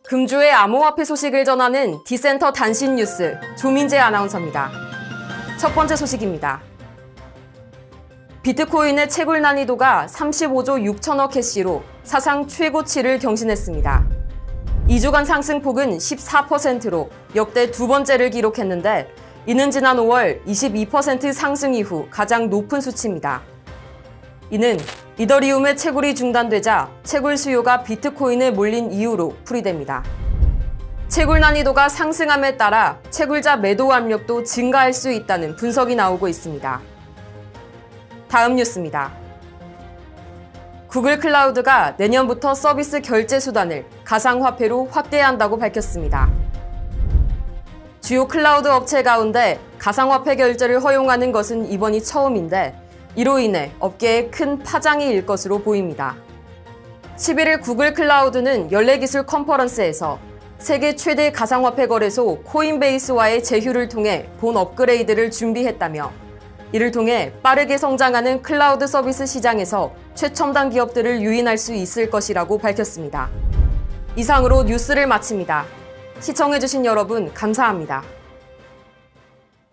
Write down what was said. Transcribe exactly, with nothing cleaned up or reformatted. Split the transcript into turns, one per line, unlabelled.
금주의 암호화폐 소식을 전하는 디센터 단신 뉴스 조민재 아나운서입니다. 첫 번째 소식입니다. 비트코인의 채굴 난이도가 삼십오조 육천억 캐시로 사상 최고치를 경신했습니다. 이 주간 상승폭은 십사 퍼센트로 역대 두 번째를 기록했는데 이는 지난 오월 이십이 퍼센트 상승 이후 가장 높은 수치입니다. 이는 이더리움의 채굴이 중단되자 채굴 수요가 비트코인에 몰린 이유로 풀이됩니다. 채굴 난이도가 상승함에 따라 채굴자 매도 압력도 증가할 수 있다는 분석이 나오고 있습니다. 다음 뉴스입니다. 구글 클라우드가 내년부터 서비스 결제 수단을 가상화폐로 확대한다고 밝혔습니다. 주요 클라우드 업체 가운데 가상화폐 결제를 허용하는 것은 이번이 처음인데 이로 인해 업계에 큰 파장이 일 것으로 보입니다. 십일일 구글 클라우드는 연례기술 컨퍼런스에서 세계 최대 가상화폐 거래소 코인베이스와의 제휴를 통해 본 업그레이드를 준비했다며 이를 통해 빠르게 성장하는 클라우드 서비스 시장에서 최첨단 기업들을 유인할 수 있을 것이라고 밝혔습니다. 이상으로 뉴스를 마칩니다. 시청해주신 여러분 감사합니다.